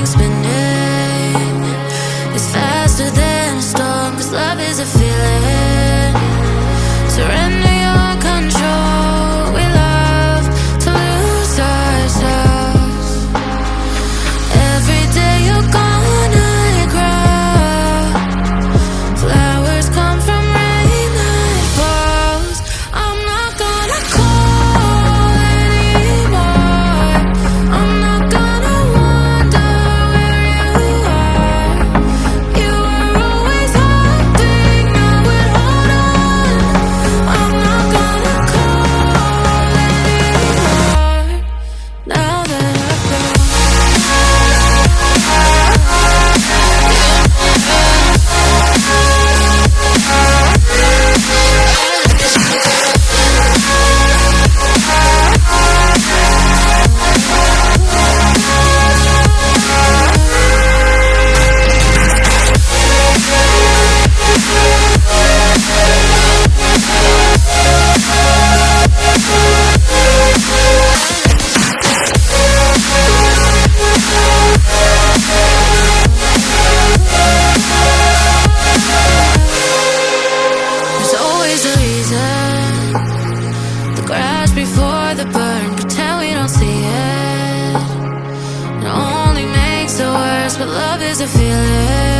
spinning. It's faster than a storm, 'cause love is a feeling. Surrender your control. We love to lose ourselves. Every day you're gonna grow. Flowers come from rain that falls. I'm not gonna call anymore. I'm not gonna wonder where you are. You were always hoping I would hold on. I'm not gonna call anymore. Now that I've grown. There's always a reason. The crash before the burn. Pretend we don't see it. It only makes it worse, but love is a feeling.